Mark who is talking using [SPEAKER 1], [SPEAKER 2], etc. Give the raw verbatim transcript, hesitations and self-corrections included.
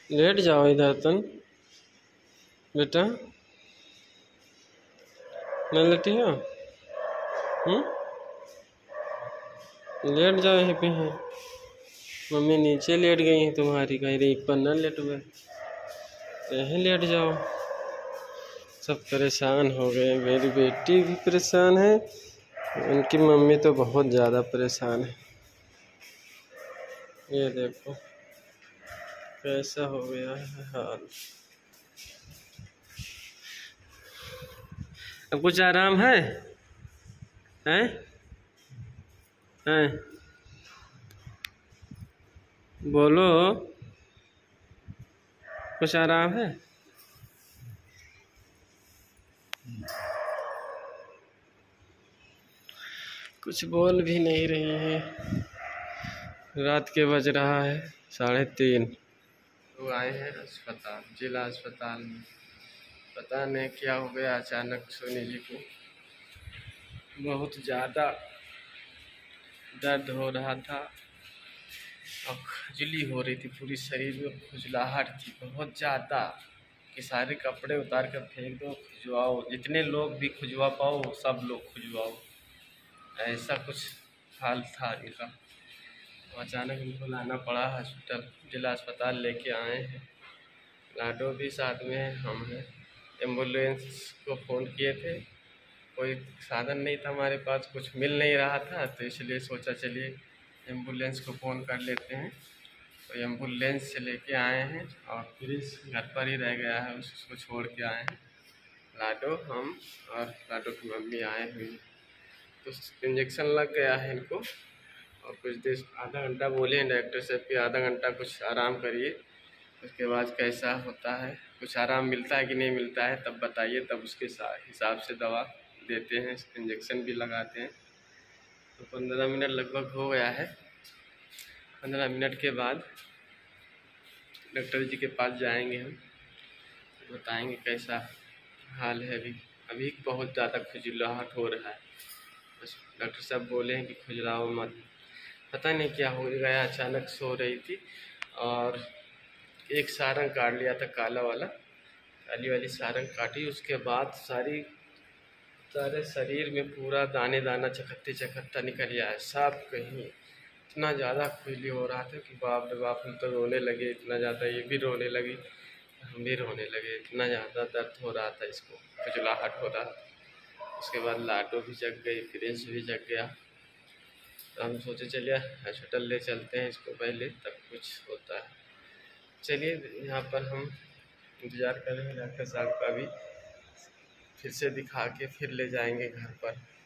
[SPEAKER 1] Late जाओ इधर तुम बेटा, नहीं लेटी हो? हम्म, लेट जाओ, यहीं पे है। मम्मी नीचे लेट गई है तुम्हारी, कह रही पर न लेट हुए, यहीं लेट जाओ। सब परेशान हो गए, मेरी बेटी भी परेशान है, उनकी मम्मी तो बहुत ज़्यादा परेशान है। ये देखो कैसा हो गया है हाल। अब कुछ आराम है? हैं? हैं? बोलो, कुछ आराम है? कुछ बोल भी नहीं रही है। रात के बज रहा है साढ़े तीन। लोग आए हैं अस्पताल, जिला अस्पताल में। पता नहीं क्या हो गया अचानक सोनी जी को, बहुत ज़्यादा दर्द हो रहा था और खुजली हो रही थी, पूरी शरीर में खुजलाहट थी बहुत ज़्यादा कि सारे कपड़े उतार कर फेंक दो, खुजवाओ, जितने लोग भी खुजवा पाओ सब लोग खुजवाओ, ऐसा कुछ हाल था इनका। तो अचानक इनको लाना पड़ा हॉस्पिटल, जिला अस्पताल लेके आए हैं। लाडो भी साथ में है, हम हैं। एम्बुलेंस को फ़ोन किए थे, कोई साधन नहीं था हमारे पास, कुछ मिल नहीं रहा था, तो इसलिए सोचा चलिए एम्बुलेंस को फ़ोन कर लेते हैं। तो एम्बुलेंस से लेके आए हैं और क्रिस घर पर ही रह गया है, उसको छोड़ के आए हैं। लाडो, हम और लाडो की मम्मी आए हुए हैं। तो इंजेक्शन लग गया है इनको और कुछ देर आधा घंटा बोले हैं डॉक्टर साहब कि आधा घंटा कुछ आराम करिए, उसके बाद कैसा होता है, कुछ आराम मिलता है कि नहीं मिलता है तब बताइए, तब उसके हिसाब से दवा देते हैं, इंजेक्शन भी लगाते हैं। तो पंद्रह मिनट लगभग हो गया है। पंद्रह मिनट के बाद डॉक्टर जी के पास जाएंगे हम, बताएंगे कैसा हाल है। अभी अभी बहुत ज़्यादा खुजलाहट हो रहा है, बस डॉक्टर साहब बोले हैं कि खुजलाओ मत। पता नहीं क्या हो गया, अचानक सो रही थी और एक सारंग काट लिया था, काला वाला, काली वाली सारंग काटी, उसके बाद सारी सारे शरीर में पूरा दाने दाना चखत्ते चखत्ता निकल गया है सब कहीं। इतना ज़्यादा खुजली हो रहा था कि बाप रे बाप, हम तो रोने लगे, इतना ज़्यादा ये भी रोने लगी, हम भी रोने लगे, इतना ज़्यादा दर्द हो रहा था, इसको खुजलाहट हो रहा था। उसके बाद लाडो भी जग गई, प्रिंस भी जग गया, तो हम सोचे चलिए हॉस्पिटल ले चलते हैं इसको पहले, तब कुछ होता है। चलिए यहाँ पर हम इंतज़ार कर रहे हैं डॉक्टर साहब का भी, फिर से दिखा के फिर ले जाएंगे घर पर।